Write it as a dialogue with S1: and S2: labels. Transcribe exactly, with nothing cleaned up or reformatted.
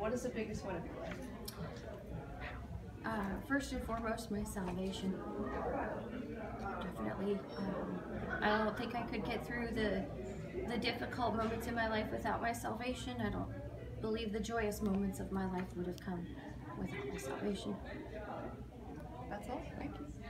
S1: what is the biggest win of your life?
S2: Uh, first and foremost, my salvation. Definitely. Um, I don't think I could get through the the difficult moments in my life without my salvation. I don't believe the joyous moments of my life would have come without my salvation.
S1: That's all. Thank you.